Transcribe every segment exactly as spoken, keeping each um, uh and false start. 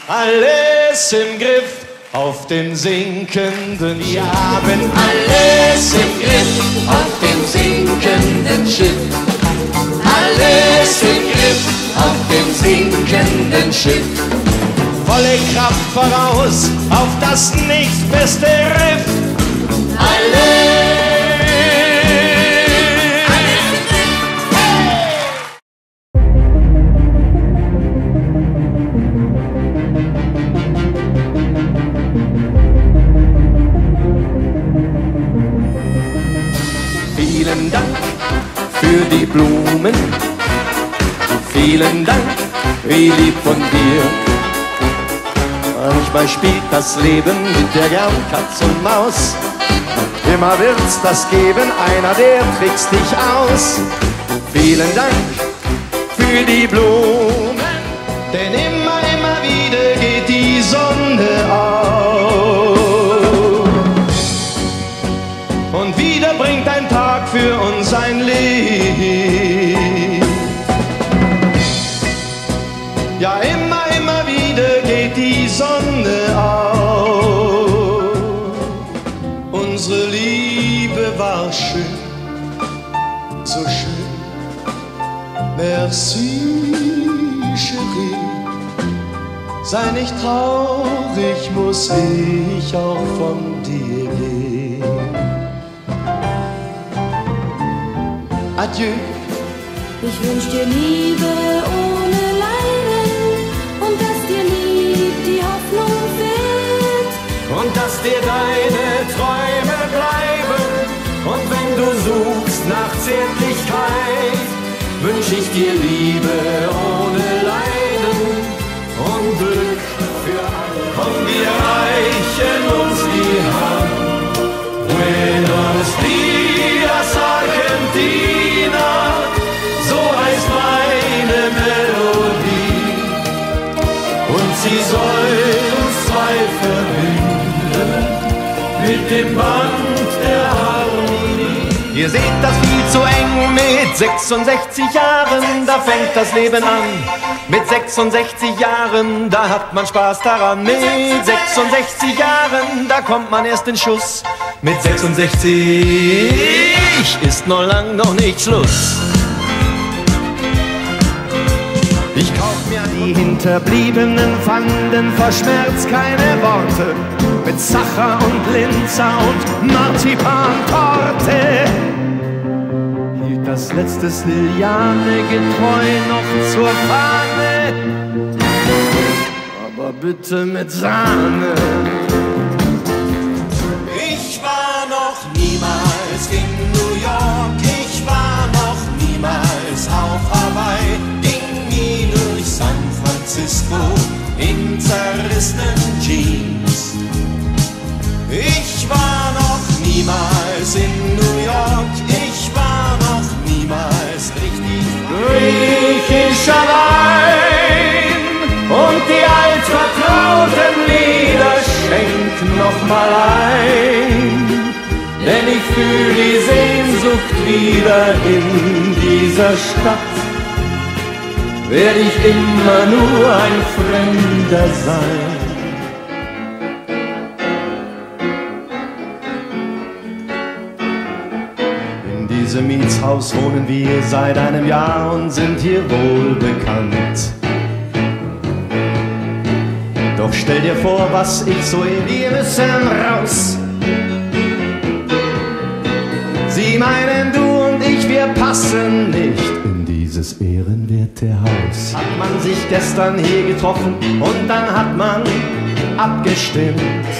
alles im Griff auf dem sinkenden Schiff. Wir haben alles im Griff auf dem sinkenden Schiff. Alles im Griff auf dem sinkenden Schiff. Volle Kraft voraus auf das nächstbeste Riff. Alles. Vielen Dank für die Blumen, vielen Dank, wie lieb von dir. Manchmal spielt das Leben mit der gern Katz und Maus. Immer wird's das geben, einer der trickst dich aus. Vielen Dank für die Blumen, denn immer, immer wieder geht die Sonne auf. Und wieder bringt ein Tag für uns ein Licht. Ja, immer, immer wieder geht die Sonne auf. Unsere Liebe war schön, so schön. Merci Cherie, sei nicht traurig, muss ich auch von dir gehen. Adieu. Ich wünsch dir Liebe ohne Leiden und dass dir nie die Hoffnung fehlt. Und dass dir deine Träume bleiben. Und wenn du suchst nach Zärtlichkeit, wünsch ich dir Liebe ohne Leiden und Glück für alle. Und wir reichen uns die Hand. Buenos dias, Argentina, so heißt meine Melodie. Und sie soll uns zwei verbinden mit dem Band der Harmonie. Ihr seht das viel zu eng mit sechsundsechzig Jahren, da fängt das Leben an. Mit sechsundsechzig Jahren, da hat man Spaß daran. Mit sechsundsechzig Jahren, da kommt man erst in Schuss. Mit sechsundsechzig ist noch lang noch nicht Schluss. Ich kauf mir die Hinterbliebenen, fanden vor Schmerz keine Worte. Mit Sacher und Linzer und Marzipantorte. Hielt das letzte Liliane getreu noch zur Fahne, aber bitte mit Sahne. Ich war noch niemals in New York, ich war noch niemals auf Hawaii, ging nie durch San Francisco in zerrissenen Jeans. Ich war noch niemals in New York, ich war noch niemals richtig griechisch allein. Und die altvertrauten Lieder schenk noch mal ein, denn ich fühl die Sehnsucht wieder in dieser Stadt. Werd ich immer nur ein Fremder sein. In diesem Mietshaus wohnen wir seit einem Jahr und sind hier wohl bekannt. Doch stell dir vor, was ich so in wir müssen raus. Sie meinen, du und ich, wir passen nicht in dieses ehrenwerte Haus. Hat man sich gestern hier getroffen und dann hat man abgestimmt.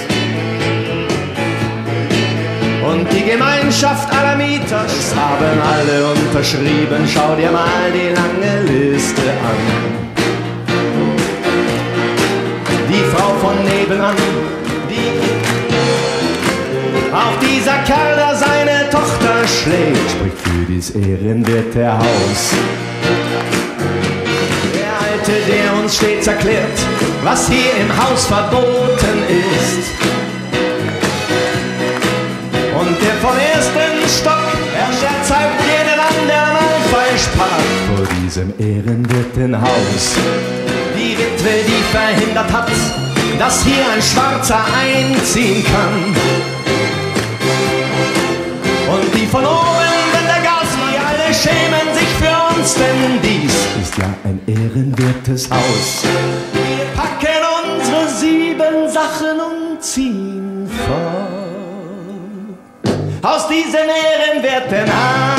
Und die Gemeinschaft aller Mieter, es haben alle unterschrieben. Schau dir mal die lange Liste an. Die Frau von nebenan, die auch dieser Kerl, der seine Tochter schlägt, spricht für dies ehrenwerte Haus. Der Alte, der uns stets erklärt, was hier im Haus verboten ist. Und der vom ersten Stock, er scherzhaft jeden an, der mal falsch parkt vor diesem ehrenwerten Haus. Die die Witwe, die verhindert hat, dass hier ein Schwarzer einziehen kann. Und die von oben, wenn der Gas, die alle schämen sich für uns, denn dies ist ja ein ehrenwertes Haus. Wir packen unsere sieben Sachen und ziehen fort aus diesem ehrenwerten Haus.